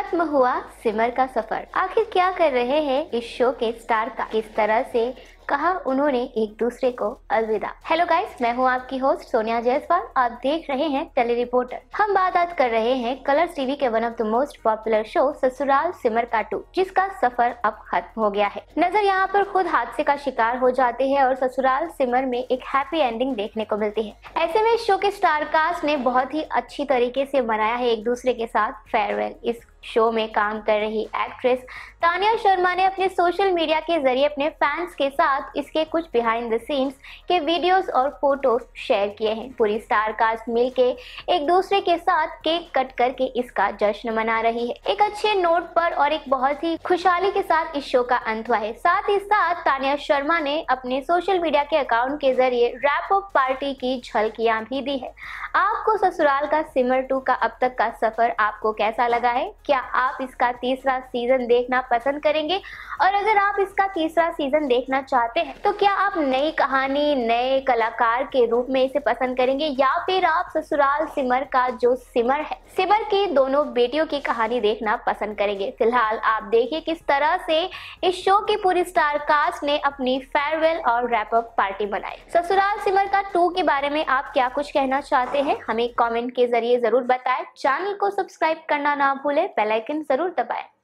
खत्म हुआ सिमर का सफर। आखिर क्या कर रहे हैं इस शो के स्टार का, किस तरह से कहा उन्होंने एक दूसरे को अलविदा। हेलो गाइस, मैं हूं आपकी होस्ट सोनिया जायसवाल। आप देख रहे हैं टेली रिपोर्टर। हम बात कर रहे हैं कलर्स टीवी के one of the most popular show Sasural Simar का 2, जिसका सफर अब खत्म हो गया है। नजर यहाँ पर खुद हादसे का शिकार हो जाते हैं और ससुराल सिमर में एक हैप्पी एंडिंग देखने को मिलती है। ऐसे में शो के स्टार कास्ट ने बहुत ही अच्छी तरीके से मनाया है एक दूसरे के साथ फेयरवेल। इस शो में काम कर रही एक्ट्रेस तानिया शर्मा ने अपने सोशल मीडिया के जरिए अपने फैंस के साथ इसके कुछ बिहाइंड द सीन्स के वीडियोस और फोटोज शेयर किए हैं। पूरी स्टार कास्ट मिलके एक दूसरे के साथ केक कट करके इसका जश्न मना रही है। एक अच्छे नोट पर और एक बहुत ही खुशहाली के साथ इस शो का अंत हुआ है। साथ ही साथ तानिया शर्मा ने अपने सोशल मीडिया के अकाउंट के जरिए रैप अप पार्टी की झलकियां भी दी है। आपको ससुराल का सिमर 2 का अब तक का सफर आपको कैसा लगा है? क्या आप इसका तीसरा सीजन देखना पसंद करेंगे? और अगर आप इसका तीसरा सीजन देखना चाहते हैं तो क्या आप नई कहानी, नए कलाकार के रूप में इसे पसंद करेंगे, या फिर आप ससुराल सिमर का जो सिमर है, सिमर की दोनों बेटियों की कहानी देखना पसंद करेंगे? फिलहाल आप देखिए किस तरह से इस शो की पूरी स्टार कास्ट ने अपनी फेयरवेल और रैप अप पार्टी बनाई। ससुराल सिमर का 2 के बारे में आप क्या कुछ कहना चाहते हैं, हमें कमेंट के जरिए जरूर बताएं। चैनल को सब्सक्राइब करना ना भूलें, बेल आइकन जरूर दबाएं।